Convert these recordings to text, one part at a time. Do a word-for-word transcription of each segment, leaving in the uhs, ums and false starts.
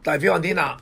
代表案天娜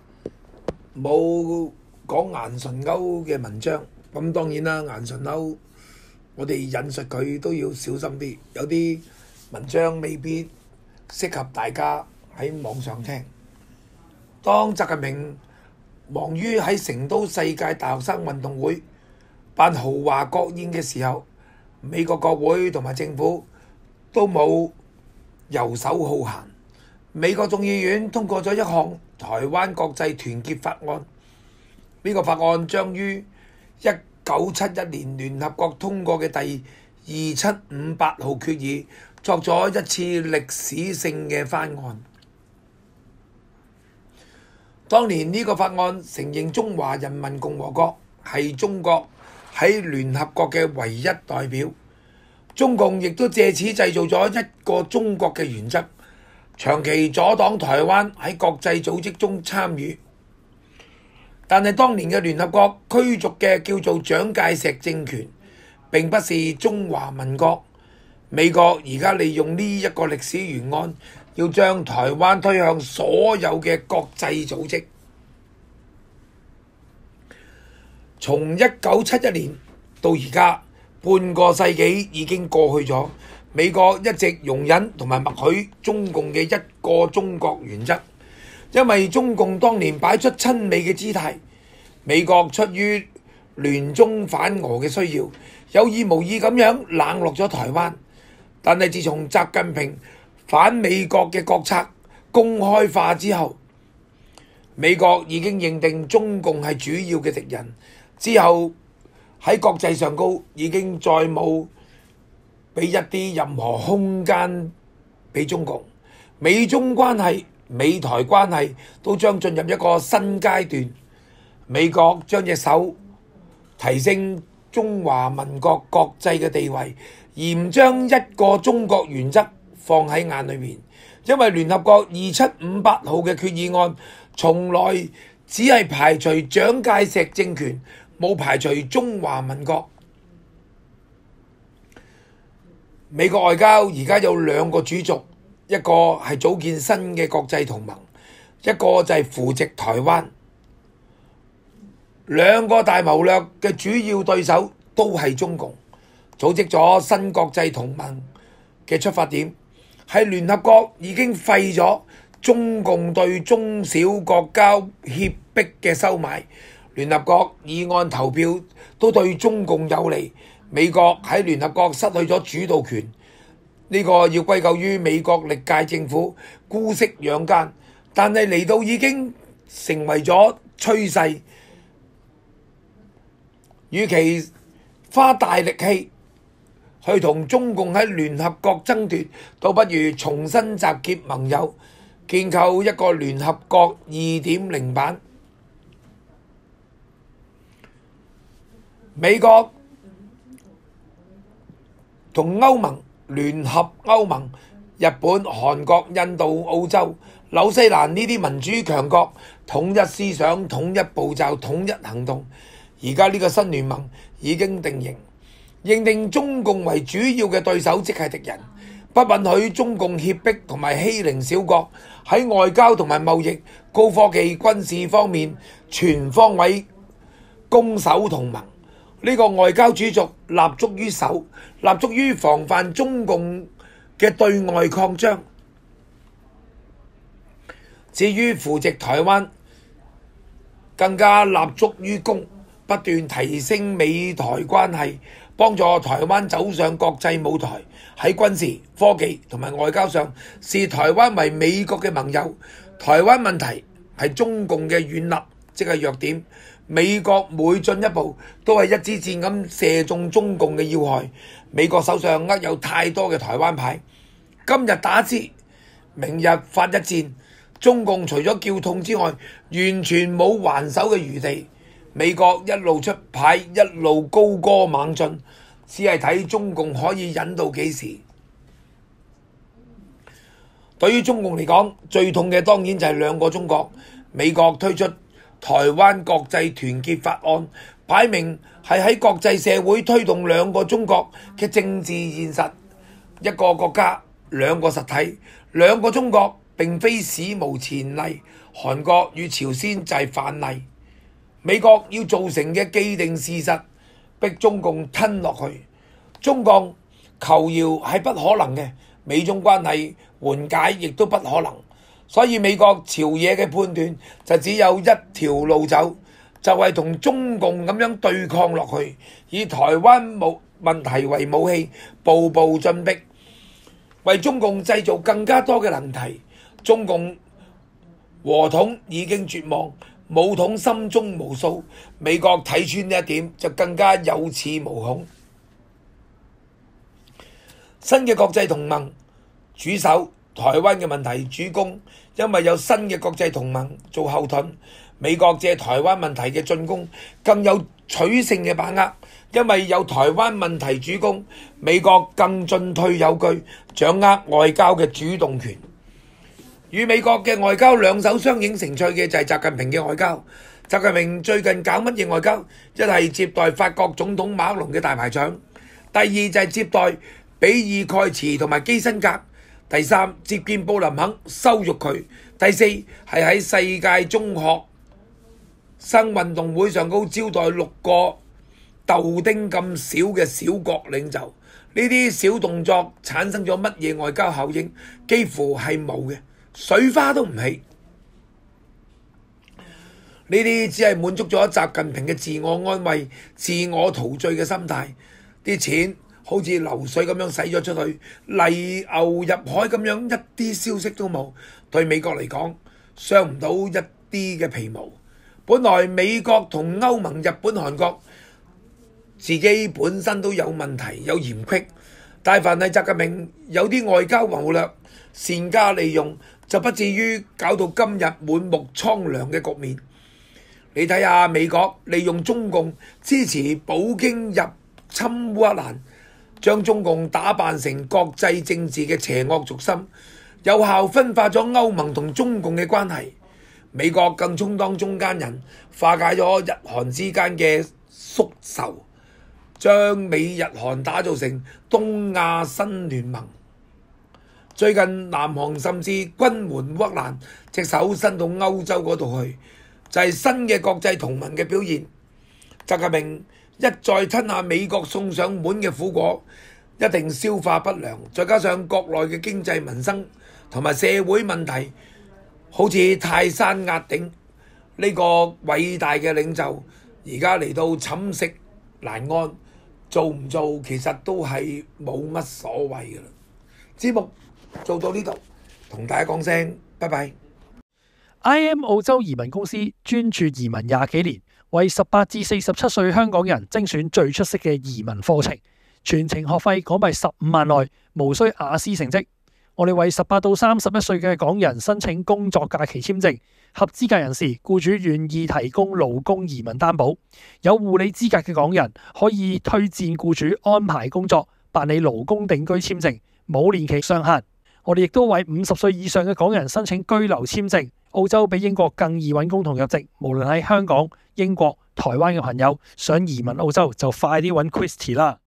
冇講顏純鈎嘅文章，咁當然啦，顏純鈎我哋引述佢都要小心啲，有啲文章未必適合大家喺網上聽。當習近平忙於喺成都世界大學生運動會辦豪華國宴嘅時候，美國國會同埋政府都冇遊手好閒。美國眾議院通過咗一項台灣國際團結法案，呢個法案將於一九七一年聯合國通過嘅第二七五八號決議作咗一次歷史性嘅翻案。當年呢個法案承認中華人民共和國係中國喺聯合國嘅唯一代表，中共亦都借此製造咗一個中國嘅原則，長期阻擋台灣喺國際組織中參與。但係當年嘅聯合國驅逐嘅叫做蔣介石政權，並不是中華民國。美國而家利用呢一個歷史原案，要將台灣推向所有嘅國際組織。從一九七一年到而家，半個世紀已經過去咗。美國一直容忍同埋默許中共嘅一個中國原則，因為中共當年擺出親美嘅姿態，美國出於聯中反俄嘅需要，有意無意咁樣冷落咗台灣。但係自從習近平反美國嘅國策公開化之後，美國已經認定中共係主要嘅敵人，之後喺國際上高已經再冇俾一啲任何空間俾中共。美中關係、美台關係都將進入一個新階段。美國將隻手提升中華民國國際嘅地位，而唔將一個中國原則放喺眼裏面。因為聯合國二七五八號嘅決議案從來只係排除蔣介石政權，冇排除中華民國。美國外交而家有兩個主軸，一個係組建新嘅國際同盟，一個就係扶植台灣。兩個大謀略嘅主要對手都係中共，組織咗新國際同盟嘅出發點係聯合國已經廢咗中共對中小國家脅迫嘅收買，聯合國議案投票都對中共有利。美國喺聯合國失去咗主導權，呢個要歸咎於美國歷屆政府姑息養奸，但係嚟到已經成為咗趨勢。與其花大力氣去同中共喺聯合國爭奪，倒不如重新集結盟友，建構一個聯合國二點零版。美國同歐盟聯合歐盟，日本、韓國、印度、澳洲、紐西蘭呢啲民主強國，統一思想、統一步驟、統一行動。而家呢個新聯盟已經定型，認定中共為主要嘅對手，即係敵人，不允許中共脅迫同埋欺凌小國，喺外交同埋貿易、高科技、軍事方面全方位攻守同盟。呢個外交主軸立足於守，立足於防範中共嘅對外擴張。至於扶植台灣，更加立足於攻，不斷提升美台關係，幫助台灣走上國際舞台。喺軍事、科技同埋外交上，視台灣為美國嘅盟友。台灣問題係中共嘅軟肋，即係弱點。美國每進一步都係一支箭咁射中中共嘅要害。美國手上握有太多嘅台灣牌，今日打一支，明日發一箭。中共除咗叫痛之外，完全冇還手嘅餘地。美國一路出牌，一路高歌猛進，只係睇中共可以忍到幾時。對於中共嚟講，最痛嘅當然就係兩個中國。美國推出台灣國際團結法案，擺明係喺國際社會推動兩個中國嘅政治現實。一個國家，兩個實體，兩個中國並非史無前例，韓國與朝鮮就係範例。美國要造成嘅既定事實，逼中共吞落去，中共求饒係不可能嘅，美中關係緩解亦都不可能。所以美國朝野嘅判斷就只有一條路走，就係同中共咁樣對抗落去，以台灣武問題為武器，步步進逼，為中共製造更加多嘅難題。中共和統已經絕望，武統心中無數，美國睇穿呢一點就更加有恃無恐。新嘅國際同盟主守台灣嘅問題主攻，因為有新嘅國際同盟做後盾，美國借台灣問題嘅進攻更有取勝嘅把握，因為有台灣問題主攻，美國更進退有據，掌握外交嘅主動權。與美國嘅外交兩手相映成趣嘅就係習近平嘅外交。習近平最近搞乜嘢外交？一係接待法國總統馬克龍嘅大排場，第二就係接待比爾蓋茨同埋基辛格，第三接見布林肯羞辱佢，第四係喺世界中學生運動會上高招待六個豆丁咁少嘅小國領袖。呢啲小動作產生咗乜嘢外交效應？幾乎係冇嘅，水花都唔起。呢啲只係滿足咗習近平嘅自我安慰、自我陶醉嘅心態。啲錢好似流水咁樣使咗出去，泥牛入海咁樣，一啲消息都冇。對美國嚟講，傷唔到一啲嘅皮毛。本來美國同歐盟、日本、韓國自己本身都有問題、有嫌隙，但凡係習近平有啲外交謀略，善加利用，就不至於搞到今日滿目蒼涼嘅局面。你睇下美國利用中共支持普京入侵烏克蘭，將中共打扮成國際政治嘅邪惡軸心，有效分化咗歐盟同中共嘅關係。美國更充當中間人，化解咗日韓之間嘅宿仇，將美日韓打造成東亞新聯盟。最近南韓甚至軍援烏克蘭，隻手伸到歐洲嗰度去，就係新嘅國際同盟嘅表現。習近平一再吞下美國送上門嘅苦果，一定消化不良。再加上國內嘅經濟民生同埋社會問題，好似泰山壓頂，呢個偉大嘅領袖而家嚟到寢食難安，做唔做其實都係冇乜所謂㗎啦。節目做到呢度，同大家講聲拜拜。 I M 澳洲移民公司專注移民廿幾年，為十八至四十七歲香港人精選最出色嘅移民課程，全程學費港幣十五萬內，無需雅思成績。我哋為十八到三十一歲嘅港人申請工作假期簽證，合資格人士僱主願意提供勞工移民擔保，有護理資格嘅港人可以推薦僱主安排工作，辦理勞工定居簽證，冇年期上限。我哋亦都為五十歲以上嘅港人申請居留簽證，澳洲比英國更易揾工同入籍。無論喺香港、英國、台灣嘅朋友想移民澳洲，就快啲揾 Christy 啦。